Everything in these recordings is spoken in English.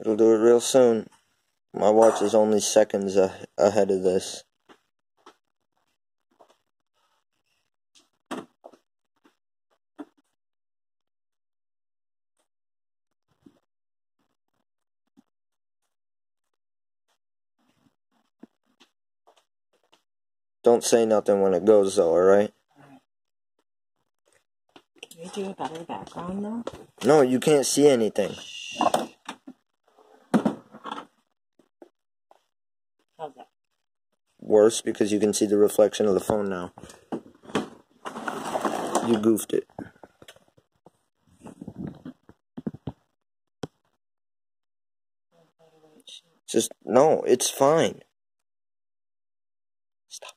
It'll do it real soon. My watch is only seconds ahead of this. Don't say nothing when it goes, though, alright? Can we do a better background, though? No, you can't see anything. How's that? Worse, because you can see the reflection of the phone now. You goofed it. Just, no, it's fine. Stop.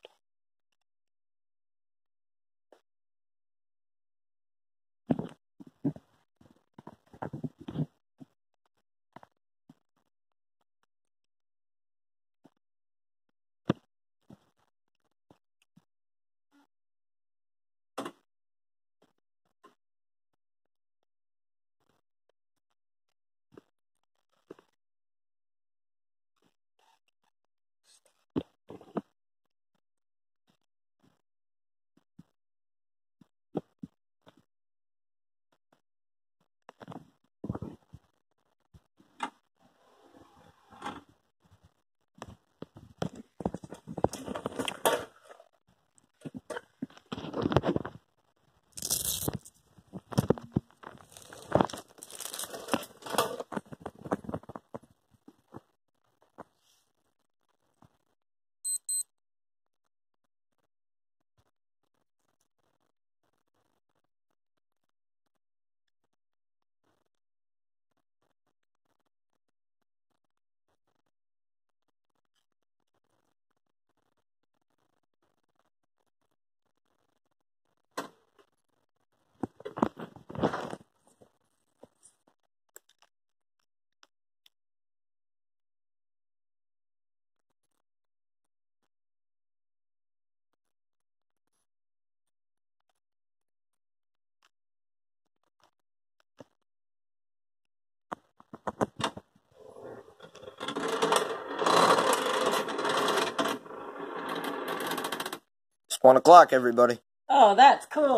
It's 1 o'clock, everybody. Oh, that's cool.